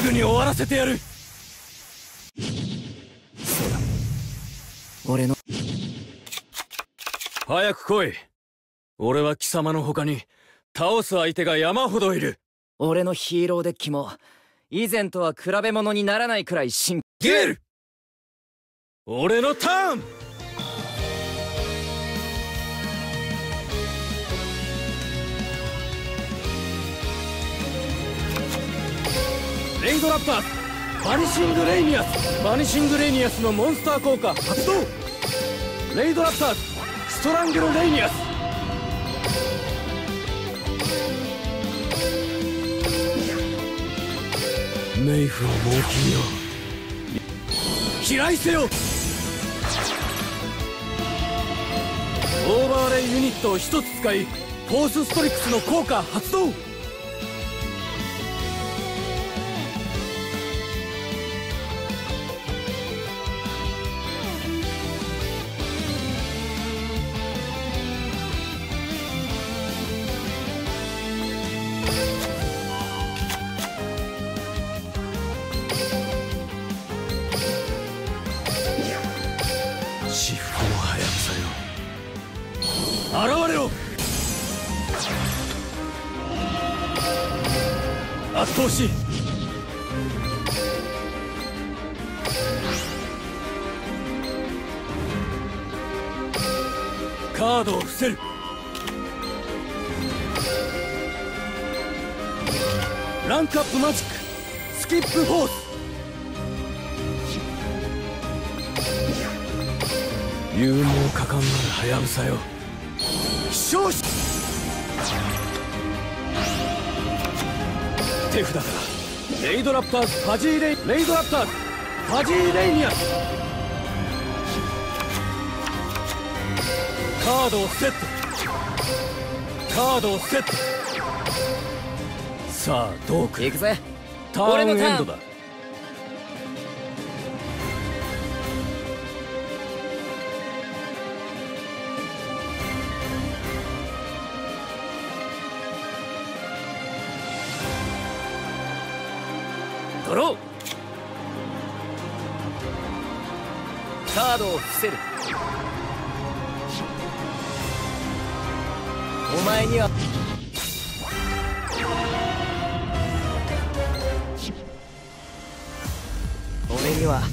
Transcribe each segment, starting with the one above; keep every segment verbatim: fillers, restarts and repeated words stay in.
ぐに終わらせてやる。 そうだ、俺の。 早く来い。俺は貴様の他に倒す相手が山ほどいる。 俺のヒーローデッキも以前とは比べ物にならないくらい進ゲール、俺のターン。レイドラッパーズ、バニシングレイニアス。バニシングレイニアスのモンスター効果発動。レイドラッパーズ、ストラングルレイニアス。メイフを猛禽よ、飛来せよ。オーバーレイユニットを一つ使い、フォースストリックスの効果発動。至福のハヤブサよ、現れろ。圧倒し、カードを伏せる。ランクアップマジック、スキップフォース。勇猛果敢なるハヤブサよ、飛翔し。手札からレイドラッパーズファジーレイレイドラッパーズファジーレイニアス。カードをセット、カードをセット。さあどうくる。 行くぜ。 ターンエンドだ。ドロー。 カードを伏せる。お前には俺には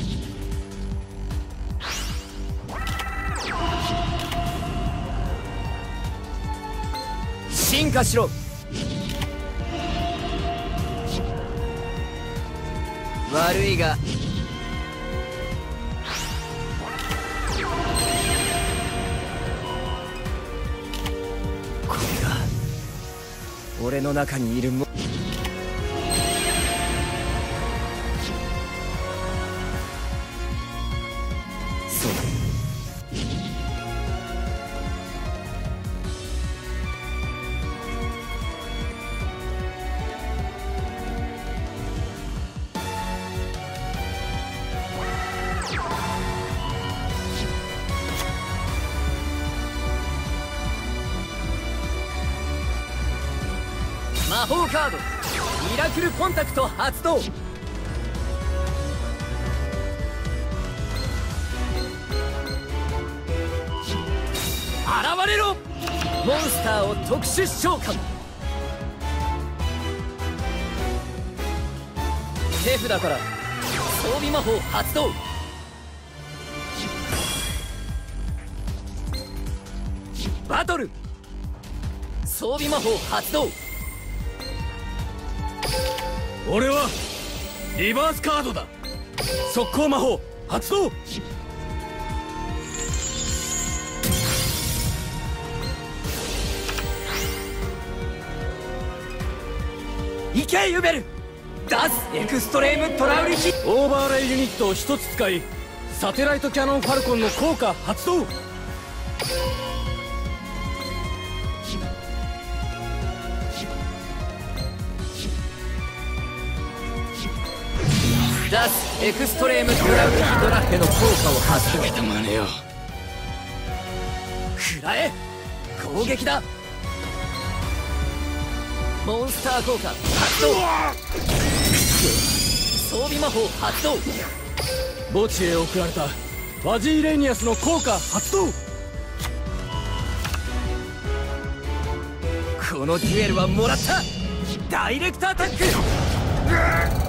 進化しろ。悪いがこれが俺の中にいるもそうだ。魔法カードミラクルコンタクト発動。現れろ。モンスターを特殊召喚。手札から装備魔法発動。バトル装備魔法発動。 俺はリバースカードだ。速攻魔法発動。 行けユベル。ダスエクストレームトラウリキ。 オーバーレイユニットを一つ使い、サテライトキャノンファルコンの効果発動。 ダスエクストレームトラウリキドラッヘの効果を発動。 たまねよ。 食らえ。攻撃だ。モンスター効果発動。 装備魔法発動。 墓地へ送られたファジーレイニアスの効果発動。 このデュエルはもらった。ダイレクトアタック。